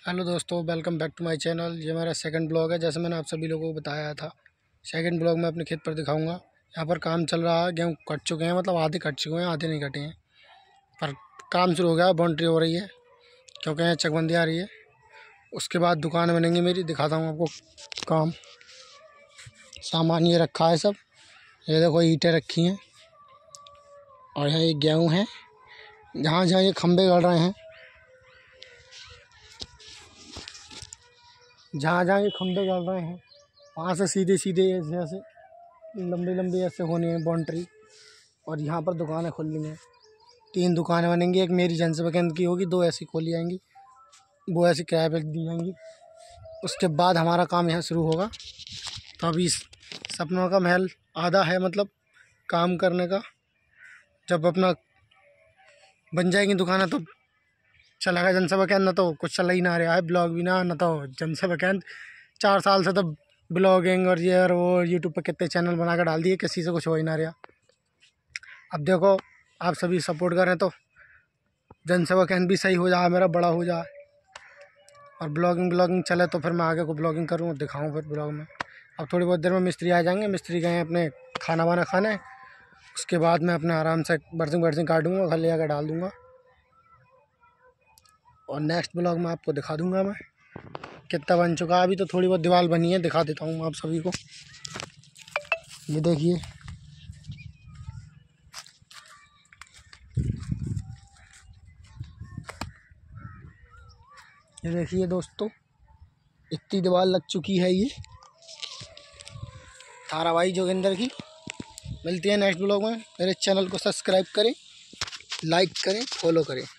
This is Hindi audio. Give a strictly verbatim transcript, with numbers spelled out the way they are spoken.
हेलो दोस्तों, welcome back to my channel. ये मेरा सेकंड ब्लॉग है। जैसे मैंने आप सभी लोगों को बताया था, सेकंड ब्लॉग में अपने खेत पर दिखाऊंगा। यहाँ पर काम चल रहा है, गेहूँ कट चुके हैं, मतलब आधे कट चुके हैं, आधे नहीं कटे हैं, पर काम शुरू हो गया। बाउंड्री हो रही है क्योंकि यहाँ चकबंदी आ रही है। उसके बाद दुकान बनेंगी मेरी, दिखाता हूँ आपको काम। सामान ये रखा है सब, ये देखो ईंटें रखी हैं, और यहाँ ये गेहूँ है। जहाँ जहाँ ये खम्भे गड़ रहे हैं, जहाँ जहाँ ये खंभे गड़ रहे हैं, वहाँ से सीधे सीधे ऐसे ऐसे लंबी लंबी ऐसे होनी है बाउंड्री। और यहाँ पर दुकानें खुलनी हैं, तीन दुकानें बनेंगी। एक मेरी जनसेवा केंद्र की होगी, दो ऐसी खोली जाएंगी, वो ऐसी किराए पर दी जाएंगी। उसके बाद हमारा काम यहाँ शुरू होगा। तो अभी सपनों का महल आधा है, मतलब काम करने का। जब अपना बन जाएंगी दुकानें तो चलेगा जनसेवा केंद्र। न तो कुछ चल ही ना रहा है, ब्लॉग भी ना न तो जनसेवा केंद्र। चार साल से तो ब्लॉगिंग और ये और वो यूट्यूब पर कितने चैनल बना कर डाल दिए, किसी से कुछ हो ही ना रहा। अब देखो, आप सभी सपोर्ट करें तो जनसेवा केंद्र भी सही हो जाए, मेरा बड़ा हो जाए, और ब्लॉगिंग ब्लॉगिंग चले तो फिर मैं आगे को ब्लॉगिंग करूँ और दिखाऊँ फिर ब्लॉग में। अब थोड़ी बहुत देर में मिस्त्री आ जाएंगे, मिस्त्री गए अपने खाना वाना खाने। उसके बाद मैं अपने आराम से बर्तन बर्तन काटूँगा, घर ले आकर डाल दूँगा, और नेक्स्ट ब्लॉग में आपको दिखा दूंगा मैं कितना बन चुका है। अभी तो थोड़ी बहुत दीवार बनी है, दिखा देता हूँ आप सभी को। ये देखिए, ये देखिए दोस्तों, इतनी दीवार लग चुकी है ये धारावाही जोगिंदर की। मिलती है नेक्स्ट ब्लॉग में। मेरे चैनल को सब्सक्राइब करें, लाइक करें, फॉलो करें।